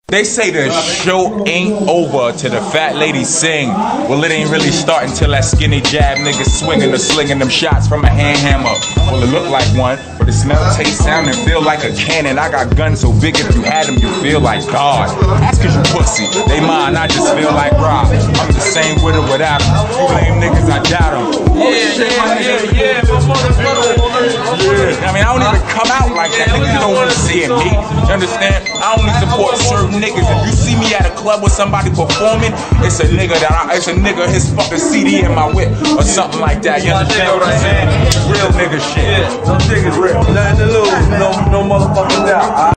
They say the show ain't over till the fat lady sing. Well, it ain't really starting till that skinny jab nigga swinging or slinging them shots from a hand hammer. Well, it look like one, but it smell, taste, sound, and feel like a cannon. I got guns so big if you had them, you feel like God. That's cause you pussy, they mine, I just feel like Rob. I'm the same with or without them. You lame niggas, I doubt them. Yeah. I mean, I don't even come out like that. Niggas don't want to see me. You understand? I only support certain niggas. If you see me at a club with somebody performing, it's a nigga his fucking CD in my whip or something like that. You understand what I'm saying? Real nigga shit. Yeah, no niggas real. Nothing to lose. No motherfucking doubt.